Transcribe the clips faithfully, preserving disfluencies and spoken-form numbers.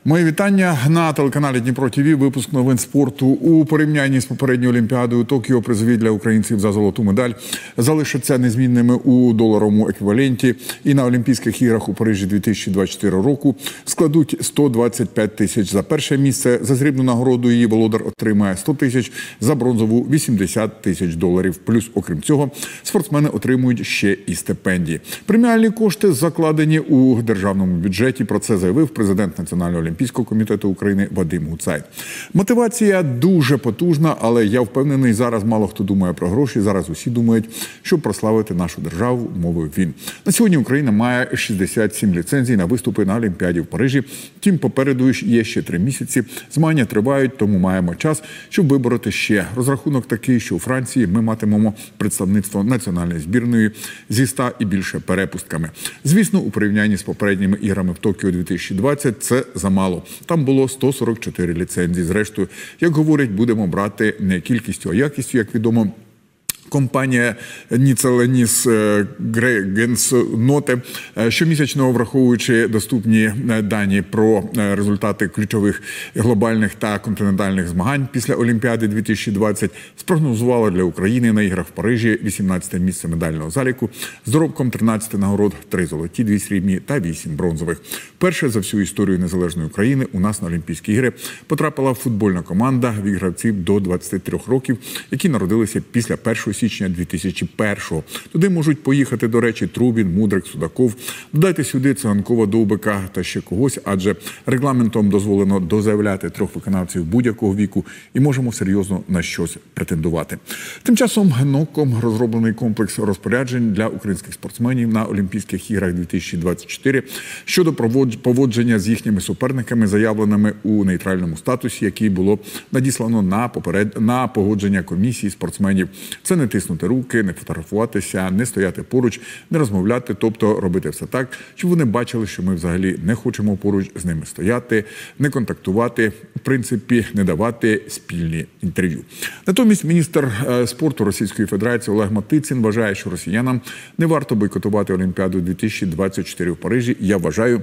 Мої вітання на телеканалі Дніпро ТВ. Випуск новин спорту. У порівнянні з попередньою Олімпіадою Токіо призові для українців за золоту медаль залишаться незмінними у доларовому еквіваленті. І на Олімпійських іграх у Парижі дві тисячі двадцять четвертого року складуть сто двадцять п'ять тисяч за перше місце. За срібну нагороду її володар отримає сто тисяч, за бронзову – вісімдесят тисяч доларів. Плюс, окрім цього, спортсмени отримують ще і стипендії. Преміальні кошти закладені у державному бюджеті. Про це заявив президент Національного Олімпійського комітету України Вадим Гуцайт. Мотивація дуже потужна, але я впевнений, зараз мало хто думає про гроші. Зараз усі думають, щоб прославити нашу державу, мовив він. На сьогодні Україна має шістдесят сім ліцензій на виступи на Олімпіаді в Парижі. Втім, попереду є ще три місяці. Змагання тривають, тому маємо час, щоб вибороти ще. Розрахунок такий, що у Франції ми матимемо представництво національної збірної зі ста і більше перепустками. Звісно, у порівнянні з попередніми іграми в Токіо дві тисячі двадцять це замало. Там було сто сорок чотири ліцензії. Зрештою, як говорять, будемо брати не кількістю, а якістю, як відомо. Компанія Ніцеленіс Грегенс Ноте щомісячно, враховуючи доступні дані про результати ключових глобальних та континентальних змагань після Олімпіади дві тисячі двадцять, спрогнозувала для України на іграх в Парижі вісімнадцяте місце медального заліку з доробком тринадцять нагород, три золоті, дві срібні та вісім бронзових. Перше за всю історію незалежної України у нас на Олімпійські ігри потрапила футбольна команда від гравців до двадцяти трьох років, які народилися після першого січня дві тисячі першого. Туди можуть поїхати, до речі, Трубін, Мудрик, Судаков. Додайте сюди Циганкова, Довбика та ще когось, адже регламентом дозволено дозаявляти трьох виконавців будь-якого віку і можемо серйозно на щось претендувати. Тим часом НОКом розроблений комплекс розпоряджень для українських спортсменів на Олімпійських іграх дві тисячі двадцять чотири щодо поводження з їхніми суперниками, заявленими у нейтральному статусі, який було надіслано на, поперед... на погодження комісії спортсменів. Це не тиснути руки, не фотографуватися, не стояти поруч, не розмовляти, тобто робити все так, щоб вони бачили, що ми взагалі не хочемо поруч з ними стояти, не контактувати, в принципі, не давати спільні інтерв'ю. Натомість міністр спорту Російської Федерації Олег Матицин вважає, що росіянам не варто бойкотувати Олімпіаду дві тисячі двадцять чотири в Парижі. Я вважаю,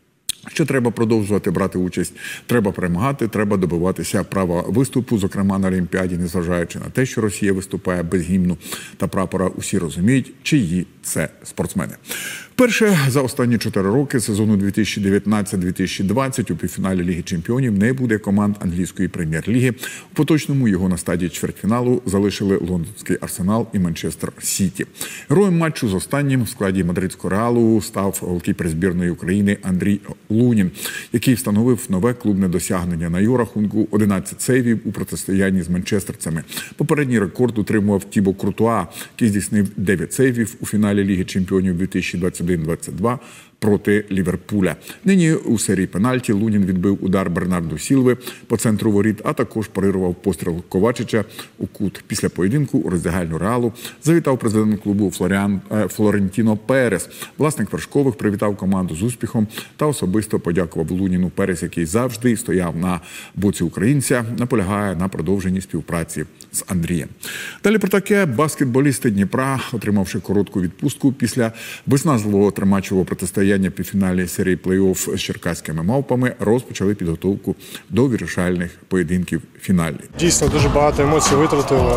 що треба продовжувати брати участь, треба перемагати, треба добиватися права виступу, зокрема на Олімпіаді, незважаючи на те, що Росія виступає без гімну та прапора. Усі розуміють, чиї це спортсмени. Вперше за останні чотири роки сезону дві тисячі дев'ятнадцять дві тисячі двадцять у півфіналі Ліги чемпіонів не буде команд англійської прем'єр-ліги. У поточному його на стадії чвертьфіналу залишили лондонський Арсенал і Манчестер Сіті. Героєм матчу з останнім в складі мадридського Реалу став голкіпер збірної України Андрій Лунін, який встановив нове клубне досягнення. На його рахунку одинадцять сейвів у протистоянні з манчестерцями. Попередній рекорд утримував Тібо Куртуа, який здійснив дев'ять сейвів у фіналі Ліги чемпіонів дві тисячі двадцять один двадцять два проти Ліверпуля. Нині у серії пенальті Лунін відбив удар Бернардо Сілви по центру воріт, а також парирував постріл Ковачича у кут. Після поєдинку у роздягальню Реалу завітав президент клубу Флоріан, Флорентіно Перес. Власник вершкових привітав команду з успіхом та особисто подякував Луніну. Перес, який завжди стояв на боці українця, наполягає на продовженні співпраці з Андрієм. Далі про таке. Баскетболісти Дніпра, отримавши коротку відпустку після виснажливого тримачового протистояння в півфіналі серії плей-офф з черкаськими мавпами, розпочали підготовку до вирішальних поєдинків фінальних. Дійсно, дуже багато емоцій витратили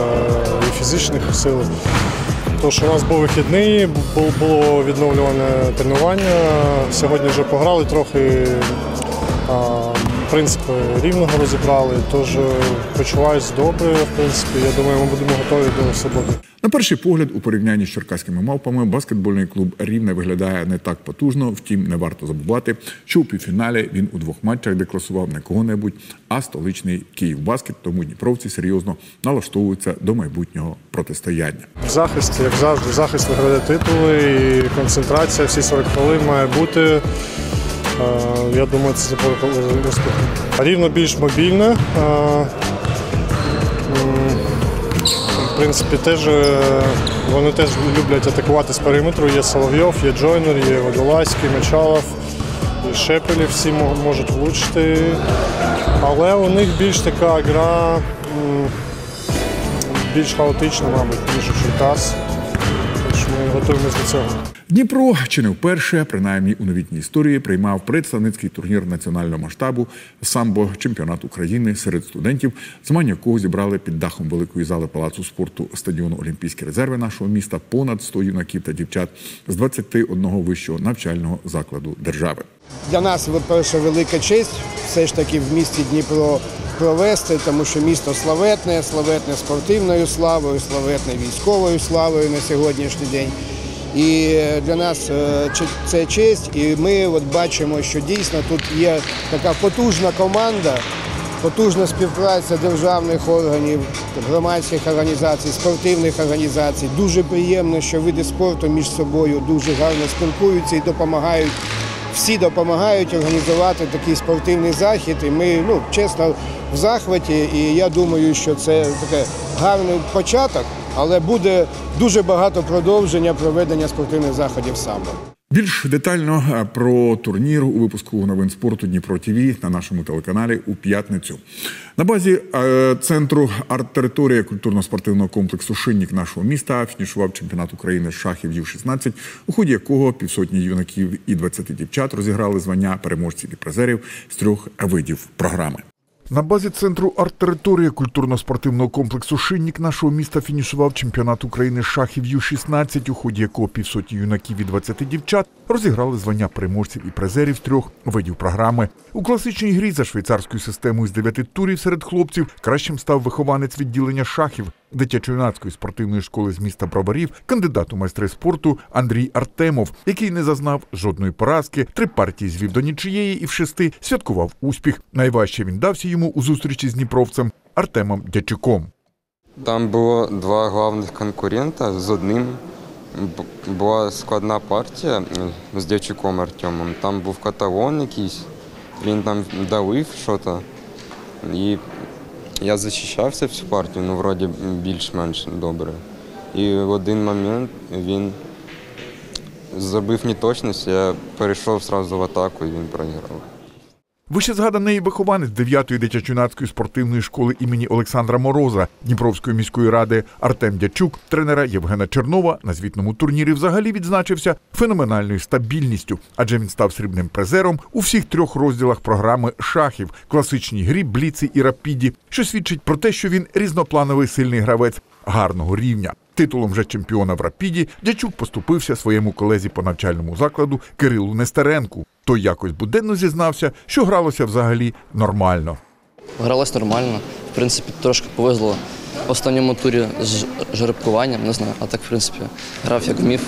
і фізичних сил. Тому що у нас був вихідний, було відновлюване тренування. Сьогодні вже пограли трохи, принципи рівного розібрали, тож почуваюся добре, в принципі. Я думаю, ми будемо готові до суботи. На перший погляд, у порівнянні з черкаськими мавпами, баскетбольний клуб Рівне виглядає не так потужно. Втім, не варто забувати, що у півфіналі він у двох матчах декласував не кого-небудь, а столичний Київбаскет. Тому дніпровці серйозно налаштовуються до майбутнього протистояння. Захист, як завжди, захист виграє титули і концентрація всі сорок хвилин має бути. Я думаю, це успіх. Рівно більш мобільне. В принципі, теж, вони теж люблять атакувати з периметру. Є Соловйов, є Джойнер, є Водолазький, Мочалов, і Шепелів всі можуть влучити. Але у них більш така гра, більш хаотична, мабуть, ніж у Черкас. ми готуємося до цього. Дніпро чи не вперше, принаймні у новітній історії, приймав представницький турнір національного масштабу самбо-чемпіонат України серед студентів, змагання якого зібрали під дахом великої зали Палацу спорту стадіону Олімпійські резерви нашого міста понад сто юнаків та дівчат з двадцяти одного вищого навчального закладу держави. Для нас, перша, велика честь все ж таки в місті Дніпро провести, тому що місто славетне, славетне спортивною славою, славетне військовою славою на сьогоднішній день. І для нас це честь, і ми от бачимо, що дійсно тут є така потужна команда, потужна співпраця державних органів, громадських організацій, спортивних організацій. Дуже приємно, що види спорту між собою дуже гарно спілкуються і допомагають. Всі допомагають організувати такий спортивний захід, і ми, ну, чесно, в захваті, і я думаю, що це такий гарний початок, але буде дуже багато продовження проведення спортивних заходів самбо. Більш детально про турнір у випуску новин спорту Дніпро ТВ на нашому телеканалі у п'ятницю. На базі центру арт-територія культурно-спортивного комплексу «Шинник» нашого міста фінішував чемпіонат України з шахів Ю шістнадцять, у ході якого півсотні юнаків і двадцяти дівчат розіграли звання переможців і призерів з трьох видів програми. На базі центру арт-територія культурно-спортивного комплексу «Шинник» нашого міста фінішував чемпіонат України з шахів Ю шістнадцять, у ході якого півсотні юнаків і двадцяти дівчат розіграли звання переможців і призерів з трьох видів програми. У класичній грі за швейцарською системою з дев'яти турів серед хлопців кращим став вихованець відділення шахів дитячо-юнацької спортивної школи з міста Броварів, кандидат у майстри спорту Андрій Артемов, який не зазнав жодної поразки, три партії звів до нічиєї і в шести святкував успіх. Найважче він дався йому у зустрічі з дніпровцем Артемом Дячуком. Там було два головних конкурента. З одним була складна партія з Дячуком Артемом. Там був каталон якийсь, він там давив щось. І я захищався всю партію, ну, вроді, більш-менш добре. І в один момент він зробив неточність, я перейшов одразу в атаку і він програв. Вищезгаданий вихованець дев'ятої дитячо-юнацької спортивної школи імені Олександра Мороза Дніпровської міської ради Артем Дячук, тренера Євгена Чернова, на звітному турнірі взагалі відзначився феноменальною стабільністю, адже він став срібним призером у всіх трьох розділах програми шахів – класичній грі, бліці і рапіді, що свідчить про те, що він різноплановий сильний гравець гарного рівня. Титулом же чемпіона в рапіді Дячук поступився своєму колезі по навчальному закладу Кирилу Нестеренку. Той якось буденно зізнався, що гралося взагалі нормально. Гралось нормально. В принципі, трошки повезло в останньому турі з жеребкуванням, не знаю, а так, в принципі, грав як вмів.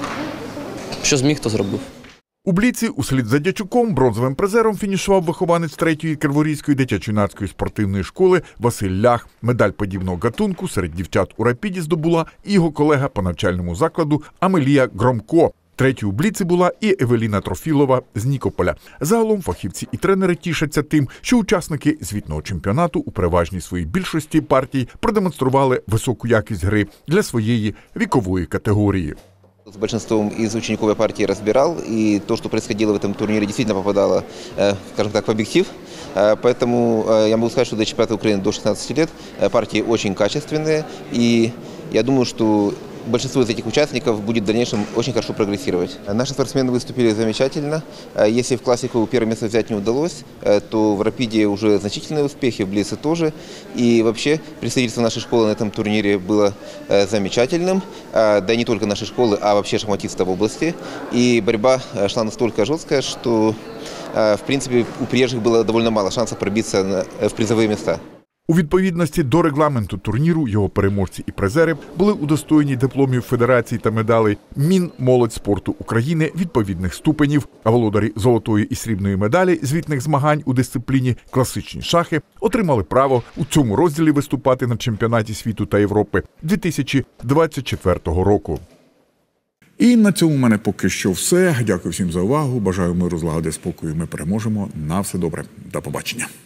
Що зміг, то зробив. У бліці услід за Дячуком бронзовим призером фінішував вихованець третьої Криворізької дитячо-юнацької спортивної школи Василь Лях. Медаль подібного гатунку серед дівчат у рапіді здобула і його колега по навчальному закладу Амелія Громко. Третьою у бліці була і Евеліна Трофілова з Нікополя. Загалом фахівці і тренери тішаться тим, що учасники звітного чемпіонату у переважній своїй більшості партій продемонстрували високу якість гри для своєї вікової категорії. С большинством из учеников я партии разбирал, и то, что происходило в этом турнире, действительно попадало, скажем так, в объектив. Поэтому я могу сказать, что для чемпионата Украины до шестнадцати лет партии очень качественные, и я думаю, что большинство из этих участников будет в дальнейшем очень хорошо прогрессировать. Наши спортсмены выступили замечательно. Если в классику первое место взять не удалось, то в рапиде уже значительные успехи, в блице тоже. И вообще представительство нашей школы на этом турнире было замечательным. Да и не только нашей школы, а вообще шахматистов в области. И борьба шла настолько жесткая, что в принципе у приезжих было довольно мало шансов пробиться в призовые места. У відповідності до регламенту турніру його переможці і призери були удостоєні дипломів федерації та медалей Мінмолодь спорту України відповідних ступенів, а володарі золотої і срібної медалі звітних змагань у дисципліні класичні шахи отримали право у цьому розділі виступати на чемпіонаті світу та Європи дві тисячі двадцять четвертого року. І на цьому в мене поки що все. Дякую всім за увагу. Бажаю миру, злагоди, спокою. Ми переможемо. На все добре. До побачення.